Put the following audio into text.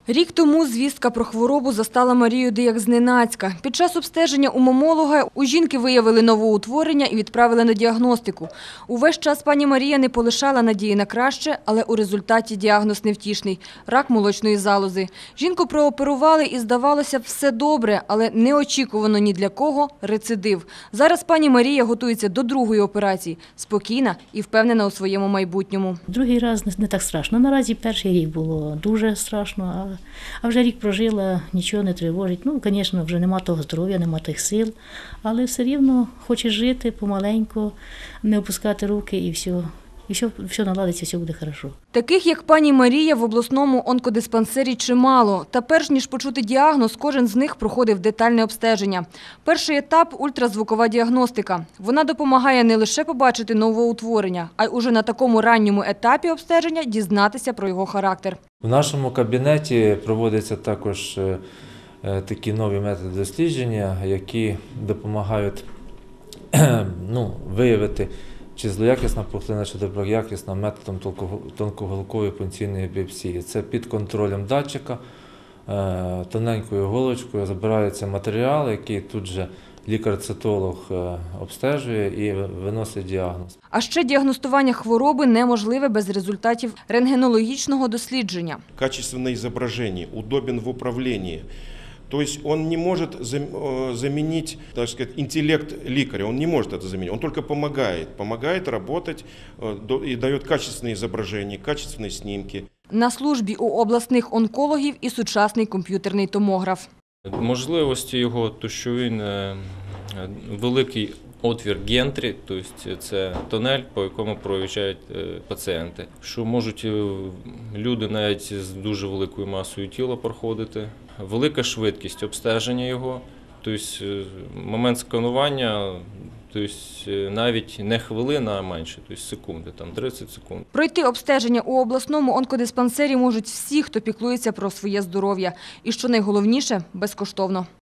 Рік тому звістка про хворобу застала Марію Дияк зненацька. Під час обстеження у мамолога у жінки виявили новоутворення і відправили на діагностику. Увесь час пані Марія не полишала надії на краще, але у результаті діагноз невтішний – рак молочної залози. Жінку прооперували і, здавалося, все добре, але неочікувано ні для кого – рецидив. Зараз пані Марія готується до другої операції, спокійна і впевнена у своєму майбутньому. Другий раз не так страшно. Наразі перший рік було дуже страшно, а вже рік прожила, нічого не тривожить. Ну, звісно, вже нема того здоров'я, нема тих сил, але все рівно хоче жити помаленьку, не опускати руки і все. І все наладиться, все буде добре. Таких, як пані Марія, в обласному онкодиспансері чимало. Та перш ніж почути діагноз, кожен з них проходив детальне обстеження. Перший етап – ультразвукова діагностика. Вона допомагає не лише побачити новоутворення, а й уже на такому ранньому етапі обстеження дізнатися про його характер. В нашому кабінеті проводяться також такі нові методи дослідження, які допомагають виявити, чи злоякісна пухлина, чи доброякісна методом тонкоголкової пункційної біопсії. Це під контролем датчика, тоненькою голочкою забирається матеріал, який тут же лікар-цитолог обстежує і виносить діагноз. А ще діагностування хвороби неможливе без результатів рентгенологічного дослідження. Качественное изображение, удобен в управлении. То есть он не может заменить, так сказать, интеллект лекаря, он не может это заменить, он только помогает работать и дает качественные изображения, качественные снимки. На службі у обласних онкологів і сучасний комп'ютерний томограф. Можливості його, то що він великий отвір гентрі, тобто це тунель, по якому проїжджають пацієнти. Що можуть люди навіть з дуже великою масою тіла проходити. Велика швидкість обстеження його, тобто момент сканування, тобто навіть не хвилина, а менше, тобто секунди, там 30 секунд. Пройти обстеження у обласному онкодиспансері можуть всі, хто піклується про своє здоров'я. І що найголовніше – безкоштовно.